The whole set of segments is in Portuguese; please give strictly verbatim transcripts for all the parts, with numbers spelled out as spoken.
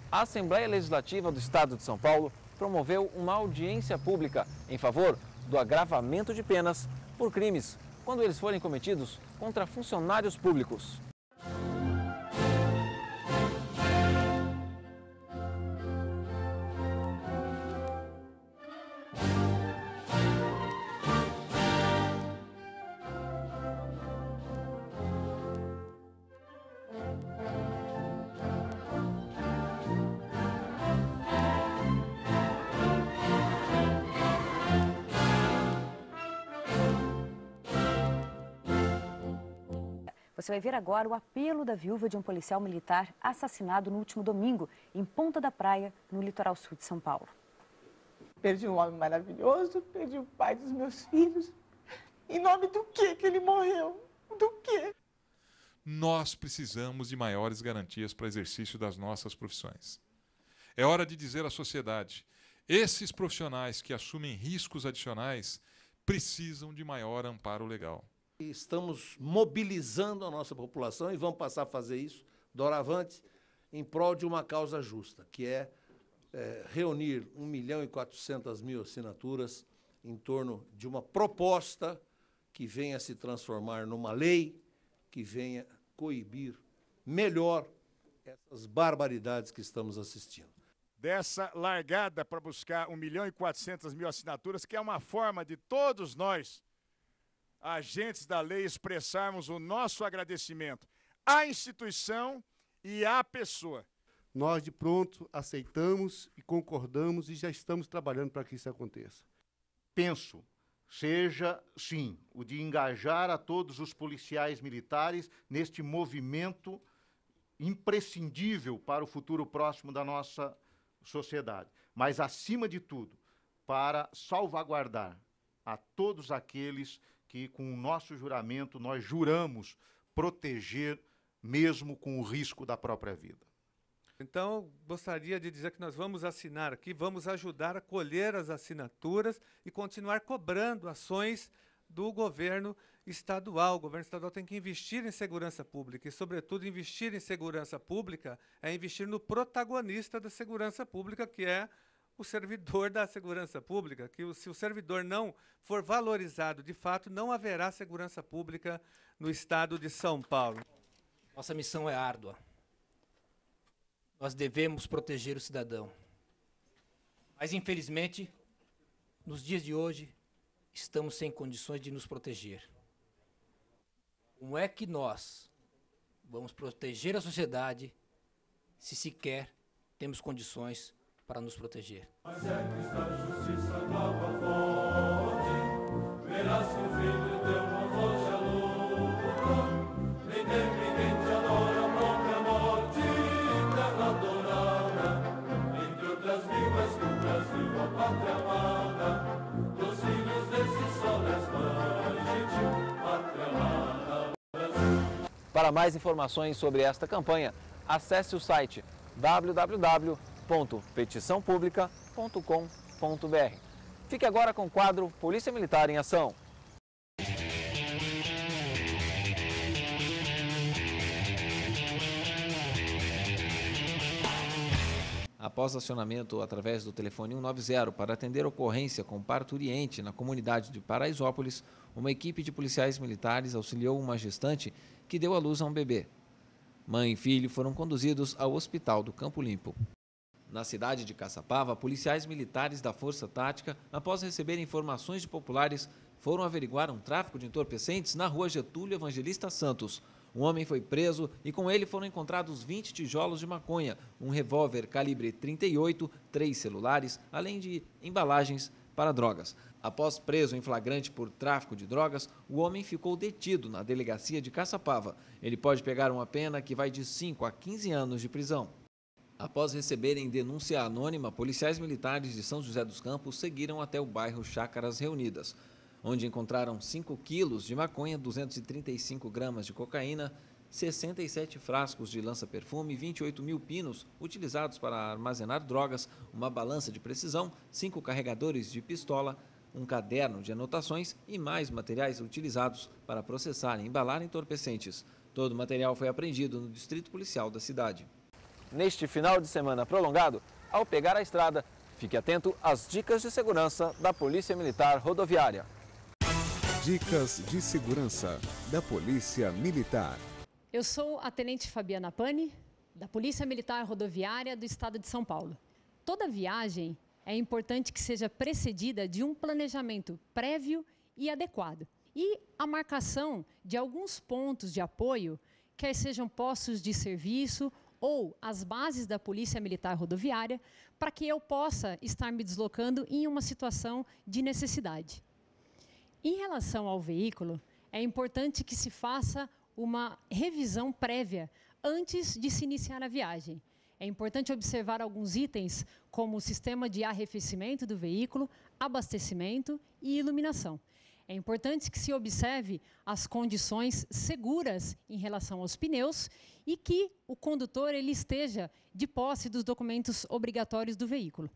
A Assembleia Legislativa do Estado de São Paulo promoveu uma audiência pública em favor do agravamento de penas por crimes quando eles forem cometidos contra funcionários públicos. Você vai ver agora o apelo da viúva de um policial militar assassinado no último domingo, em Ponta da Praia, no litoral sul de São Paulo. Perdi um homem maravilhoso, perdi o pai dos meus filhos. Em nome do quê que ele morreu? Do quê? Nós precisamos de maiores garantias para o exercício das nossas profissões. É hora de dizer à sociedade, esses profissionais que assumem riscos adicionais precisam de maior amparo legal. Estamos mobilizando a nossa população e vamos passar a fazer isso, doravante, em prol de uma causa justa, que é, é reunir um milhão e quatrocentas mil assinaturas em torno de uma proposta que venha se transformar numa lei, que venha coibir melhor essas barbaridades que estamos assistindo. Dessa largada para buscar um milhão e quatrocentas mil assinaturas, que é uma forma de todos nós, agentes da lei, expressarmos o nosso agradecimento à instituição e à pessoa. Nós, de pronto, aceitamos e concordamos e já estamos trabalhando para que isso aconteça. Penso, seja, sim, o de engajar a todos os policiais militares neste movimento imprescindível para o futuro próximo da nossa sociedade. Mas, acima de tudo, para salvaguardar a todos aqueles que, com o nosso juramento, nós juramos proteger, mesmo com o risco da própria vida. Então, gostaria de dizer que nós vamos assinar aqui, vamos ajudar a colher as assinaturas e continuar cobrando ações do governo estadual. O governo estadual tem que investir em segurança pública e, sobretudo, investir em segurança pública é investir no protagonista da segurança pública, que é o servidor da segurança pública, que o, se o servidor não for valorizado de fato, não haverá segurança pública no estado de São Paulo. Nossa missão é árdua. Nós devemos proteger o cidadão. Mas, infelizmente, nos dias de hoje, estamos sem condições de nos proteger. Como é que nós vamos proteger a sociedade se sequer temos condições para nos proteger? Mas é que a justiça nova fonte, verá se o filho teu não foge a luta, independente adora a própria morte, terra adorada, entre outras línguas que o Brasil, a pátria amada, dos filhos desse sol das mães, gentil, pátria amada, Brasil. Para mais informações sobre esta campanha, acesse o site w w w ponto petição pública ponto com ponto b r. Fique agora com o quadro Polícia Militar em Ação. Após acionamento através do telefone cento e noventa para atender ocorrência com parturiente na comunidade de Paraisópolis, uma equipe de policiais militares auxiliou uma gestante que deu à luz a um bebê. Mãe e filho foram conduzidos ao Hospital do Campo Limpo. Na cidade de Caçapava, policiais militares da Força Tática, após receberem informações de populares, foram averiguar um tráfico de entorpecentes na rua Getúlio Evangelista Santos. Um homem foi preso e com ele foram encontrados vinte tijolos de maconha, um revólver calibre trinta e oito, três celulares, além de embalagens para drogas. Após preso em flagrante por tráfico de drogas, o homem ficou detido na delegacia de Caçapava. Ele pode pegar uma pena que vai de cinco a quinze anos de prisão. Após receberem denúncia anônima, policiais militares de São José dos Campos seguiram até o bairro Chácaras Reunidas, onde encontraram cinco quilos de maconha, duzentos e trinta e cinco gramas de cocaína, sessenta e sete frascos de lança-perfume, vinte e oito mil pinos utilizados para armazenar drogas, uma balança de precisão, cinco carregadores de pistola, um caderno de anotações e mais materiais utilizados para processar e embalar entorpecentes. Todo o material foi apreendido no distrito policial da cidade. neste final de semana prolongado, ao pegar a estrada, fique atento às dicas de segurança da Polícia Militar Rodoviária. Dicas de segurança da Polícia Militar. Eu sou a Tenente Fabiana Pani, da Polícia Militar Rodoviária do Estado de São Paulo. Toda viagem é importante que seja precedida de um planejamento prévio e adequado. E a marcação de alguns pontos de apoio, quer sejam postos de serviço ou as bases da Polícia Militar Rodoviária, para que eu possa estar me deslocando em uma situação de necessidade. Em relação ao veículo, é importante que se faça uma revisão prévia antes de se iniciar a viagem. É importante observar alguns itens, como o sistema de arrefecimento do veículo, abastecimento e iluminação. É importante que se observe as condições seguras em relação aos pneus e que o condutor ele esteja de posse dos documentos obrigatórios do veículo.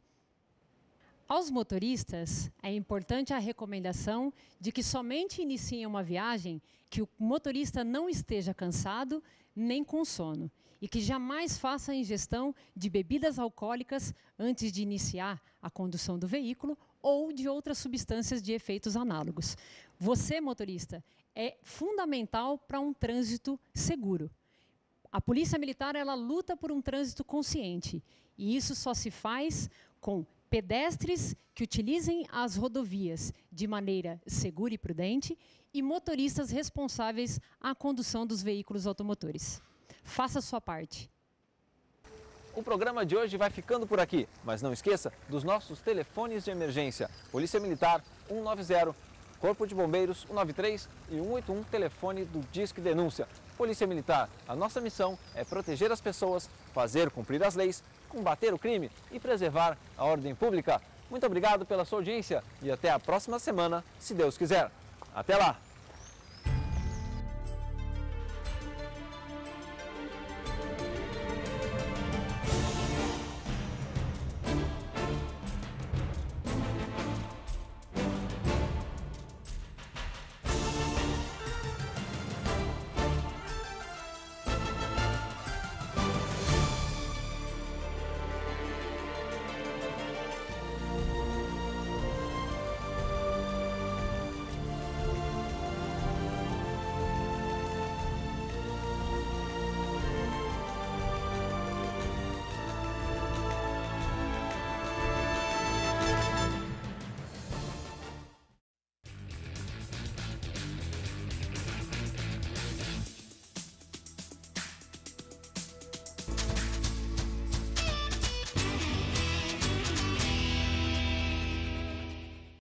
Aos motoristas, é importante a recomendação de que somente iniciem uma viagem que o motorista não esteja cansado nem com sono e que jamais faça a ingestão de bebidas alcoólicas antes de iniciar a condução do veículo ou de outras substâncias de efeitos análogos. Você, motorista, é fundamental para um trânsito seguro. A Polícia Militar ela luta por um trânsito consciente e isso só se faz com pedestres que utilizem as rodovias de maneira segura e prudente e motoristas responsáveis à condução dos veículos automotores. Faça a sua parte. O programa de hoje vai ficando por aqui, mas não esqueça dos nossos telefones de emergência. Polícia Militar um nove zero, Corpo de Bombeiros um nove três e um oito um, telefone do Disque Denúncia. Polícia Militar, a nossa missão é proteger as pessoas, fazer cumprir as leis, combater o crime e preservar a ordem pública. Muito obrigado pela sua audiência e até a próxima semana, se Deus quiser. Até lá!